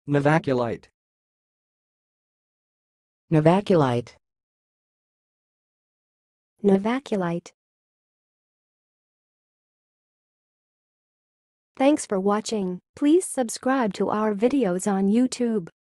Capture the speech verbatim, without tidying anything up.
novaculite, novaculite, novaculite. Thanks for watching. Please subscribe to our videos on YouTube.